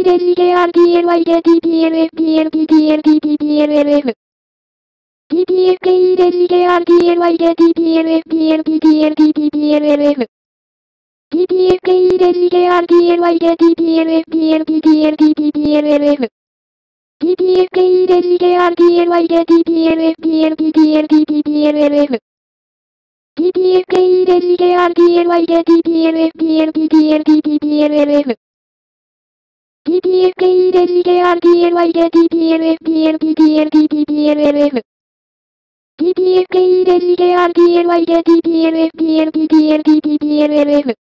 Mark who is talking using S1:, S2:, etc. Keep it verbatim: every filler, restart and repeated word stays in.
S1: で ジゲアールティーエルワイ で ティーピーエルエフピーエルピーティーエルティーピーピーエルエルエフ ピーピーエフケーイー で ジゲアールティーエルワイ で ティーピーエルエフピーエルピーティーエルティーピーピーエルエルエフ ピーピーエフケーイー で ジゲアールティーエルワイ で ティーピーエルエフピーエルピーティーエルティーピーピーエルエルエフ ピーピーエフケーイー で ジゲアールティーエルワイ で ティーピーエルエフピーエルピーティーエルティーピーピーエルエルエフ ピーピーエフケーイー で ジゲアールティーエルワイ で ティーピーエルエフピーエルピーティーエルティーピーピーエルエルエフ ピーピーエフケーイー で ジゲアールティーエルワイ で ティーピーエルエフピーエルピーティーエルティーピーピーエルエルエフ ピーピーエフケーイー で ジゲアールティーエルワイ で ティーピーエルエフピーエルピーティーエルティーピーピーエルエルエフ